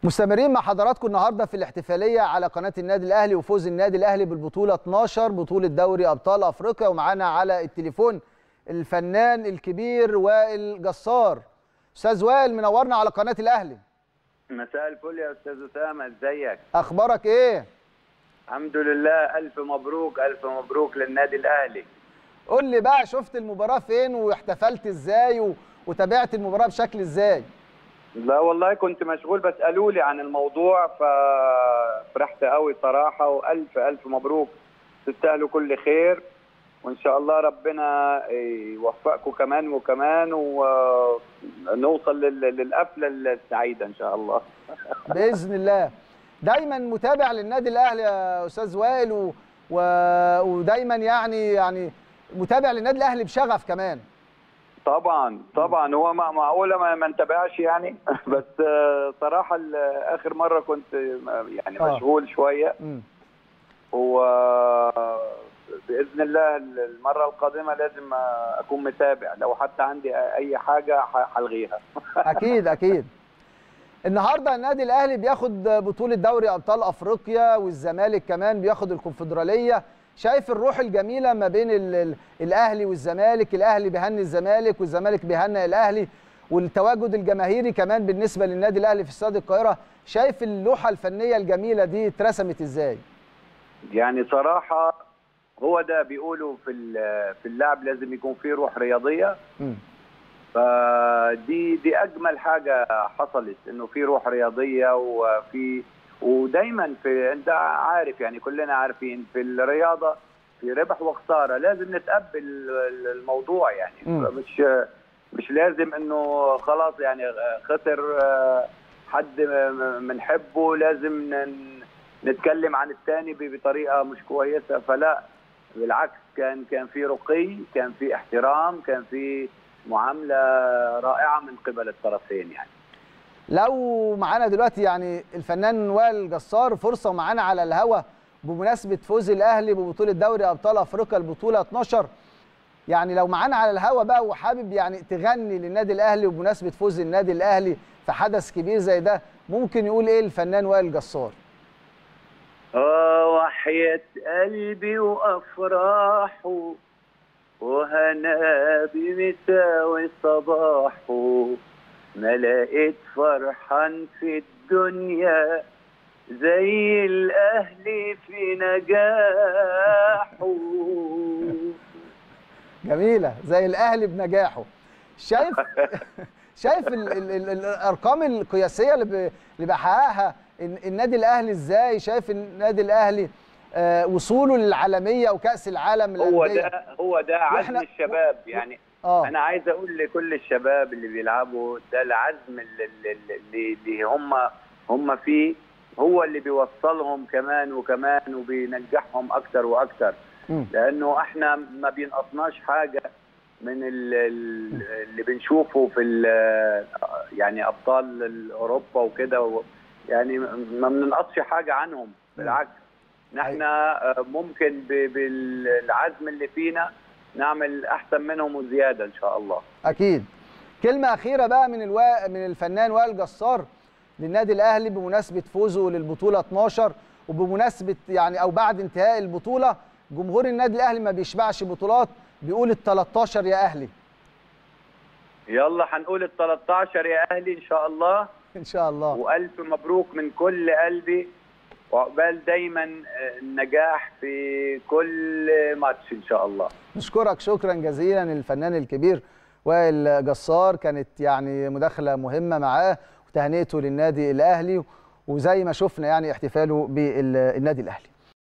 مستمرين مع حضراتكم النهارده في الاحتفاليه على قناه النادي الاهلي وفوز النادي الاهلي بالبطوله 12 بطوله دوري ابطال افريقيا، ومعانا على التليفون الفنان الكبير وائل جسار. استاذ وائل، منورنا على قناه الاهلي. مساء الفل يا استاذ اسامه، ازيك؟ اخبارك ايه؟ الحمد لله، الف مبروك الف مبروك للنادي الاهلي. قول لي بقى، شفت المباراه فين واحتفلت ازاي وتابعت المباراه بشكل ازاي؟ لا والله كنت مشغول، بس قالوا لي عن الموضوع ففرحت قوي صراحه، والف الف مبروك، تستاهلوا كل خير، وان شاء الله ربنا يوفقكم كمان وكمان ونوصل للقفله السعيده ان شاء الله. باذن الله. دايما متابع للنادي الاهلي يا استاذ وائل ودايما يعني متابع للنادي الاهلي بشغف كمان. طبعا هو معقوله ما نتابعش يعني بس صراحه اخر مره كنت يعني مشغول شويه، وباذن الله المره القادمه لازم اكون متابع، لو حتى عندي اي حاجه هلغيها. اكيد. النهارده النادي الاهلي بياخد بطوله دوري ابطال افريقيا، والزمالك كمان بياخد الكونفدراليه. شايف الروح الجميله ما بين الاهلي والزمالك، الاهلي بيهني الزمالك والزمالك بيهنئ الاهلي، والتواجد الجماهيري كمان بالنسبه للنادي الاهلي في استاد القاهره. شايف اللوحه الفنيه الجميله دي اترسمت ازاي؟ يعني صراحه هو ده بيقولوا في اللعب لازم يكون فيه روح رياضيه. فدي اجمل حاجه حصلت، انه في روح رياضيه ودايما انت عارف يعني، كلنا عارفين في الرياضه في ربح وخساره، لازم نتقبل الموضوع يعني. مش لازم انه خلاص يعني خسر حد بنحبه لازم نتكلم عن الثاني بطريقه مش كويسه، فلا بالعكس، كان في رقي، كان في احترام، كان في معامله رائعه من قبل الطرفين يعني. لو معانا دلوقتي يعني الفنان وائل جسار، فرصه معانا على الهوا بمناسبه فوز الاهلي ببطوله دوري ابطال افريقيا البطوله 12، يعني لو معانا على الهوا بقى وحابب يعني تغني للنادي الاهلي وبمناسبه فوز النادي الاهلي في حدث كبير زي ده، ممكن يقول ايه الفنان وائل جسار؟ وحياة قلبي وافراحه وهنا بمساوي صباحه، ما لقيت فرحان في الدنيا زي الاهلي في نجاحه. جميله، زي الاهلي بنجاحه. شايف الارقام القياسيه اللي بيحققها النادي الاهلي ازاي؟ شايف النادي الاهلي وصوله للعالميه وكاس العالم للانديه؟ هو ده عزم الشباب يعني. انا عايز اقول لكل الشباب اللي بيلعبوا، ده العزم اللي هم فيه، هو اللي بيوصلهم كمان وكمان وبينجحهم اكتر واكتر. لانه احنا ما بينقصناش حاجه من اللي بنشوفه في يعني ابطال اوروبا وكده، يعني ما بننقصش حاجه عنهم، بالعكس نحن ممكن بالعزم اللي فينا نعمل احسن منهم وزياده ان شاء الله. اكيد. كلمه اخيره بقى من الفنان وائل جسار للنادي الاهلي بمناسبه فوزه للبطوله 12، وبمناسبه يعني او بعد انتهاء البطوله جمهور النادي الاهلي ما بيشبعش بطولات، بيقول ال 13 يا اهلي. يلا هنقول ال 13 يا اهلي ان شاء الله. ان شاء الله. والف مبروك من كل قلبي، وعقبال دايما النجاح في كل ماتش ان شاء الله. نشكرك شكرا جزيلا الفنان الكبير وائل جسار، كانت يعني مداخله مهمه معاه وتهنئته للنادي الاهلي، وزي ما شفنا يعني احتفاله بالنادي الاهلي.